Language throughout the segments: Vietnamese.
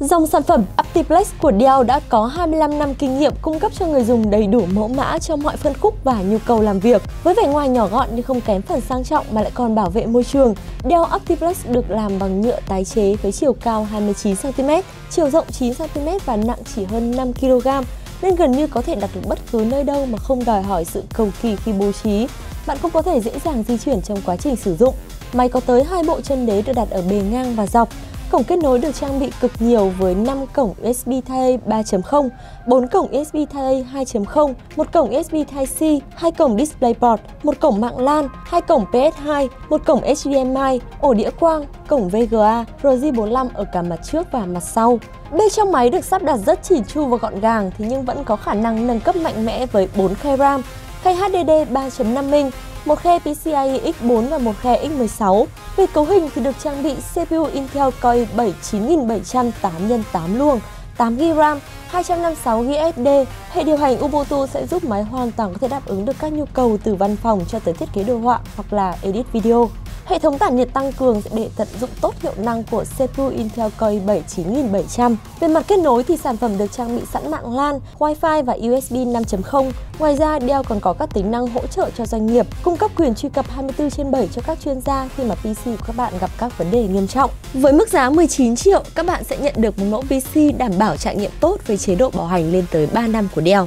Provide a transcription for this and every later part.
Dòng sản phẩm Optiplex của Dell đã có 25 năm kinh nghiệm cung cấp cho người dùng đầy đủ mẫu mã trong mọi phân khúc và nhu cầu làm việc. Với vẻ ngoài nhỏ gọn nhưng không kém phần sang trọng mà lại còn bảo vệ môi trường, Dell Optiplex được làm bằng nhựa tái chế với chiều cao 29 cm, chiều rộng 9 cm và nặng chỉ hơn 5 kg, nên gần như có thể đặt được bất cứ nơi đâu mà không đòi hỏi sự cầu kỳ khi bố trí. Bạn cũng có thể dễ dàng di chuyển trong quá trình sử dụng. Máy có tới 2 bộ chân đế được đặt ở bề ngang và dọc. Cổng kết nối được trang bị cực nhiều với 5 cổng USB Type-A 3.0, 4 cổng USB Type-A 2.0, 1 cổng USB Type-C, 2 cổng DisplayPort, 1 cổng mạng LAN, 2 cổng PS2, 1 cổng HDMI, ổ đĩa quang, cổng VGA, RJ45 ở cả mặt trước và mặt sau. Bên trong máy được sắp đặt rất chỉn chu và gọn gàng nhưng vẫn có khả năng nâng cấp mạnh mẽ với 4 khe RAM, khe HDD 3.5 inch, một khe PCIe X4 và một khe X16. Về cấu hình thì được trang bị CPU Intel Core i7 9700 8x8 luồng, 8GB RAM, 256GB SSD. Hệ điều hành Ubuntu sẽ giúp máy hoàn toàn có thể đáp ứng được các nhu cầu từ văn phòng cho tới thiết kế đồ họa hoặc là edit video. Hệ thống tản nhiệt tăng cường sẽ để tận dụng tốt hiệu năng của CPU Intel Core i7 9700. Về mặt kết nối thì sản phẩm được trang bị sẵn mạng LAN, Wi-Fi và USB 5.0. Ngoài ra, Dell còn có các tính năng hỗ trợ cho doanh nghiệp, cung cấp quyền truy cập 24/7 cho các chuyên gia khi mà PC của các bạn gặp các vấn đề nghiêm trọng. Với mức giá 19 triệu, các bạn sẽ nhận được một mẫu PC đảm bảo trải nghiệm tốt với chế độ bảo hành lên tới 3 năm của Dell.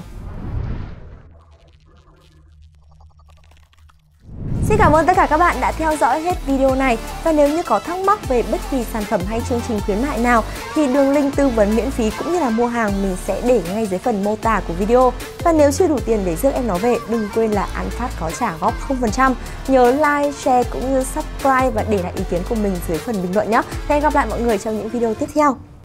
Xin cảm ơn tất cả các bạn đã theo dõi hết video này. Và nếu như có thắc mắc về bất kỳ sản phẩm hay chương trình khuyến mại nào thì đường link tư vấn miễn phí cũng như là mua hàng mình sẽ để ngay dưới phần mô tả của video. Và nếu chưa đủ tiền để rước em nó về, đừng quên là An Phát có trả góp 0%. Nhớ like, share cũng như subscribe và để lại ý kiến của mình dưới phần bình luận nhé. Hẹn gặp lại mọi người trong những video tiếp theo.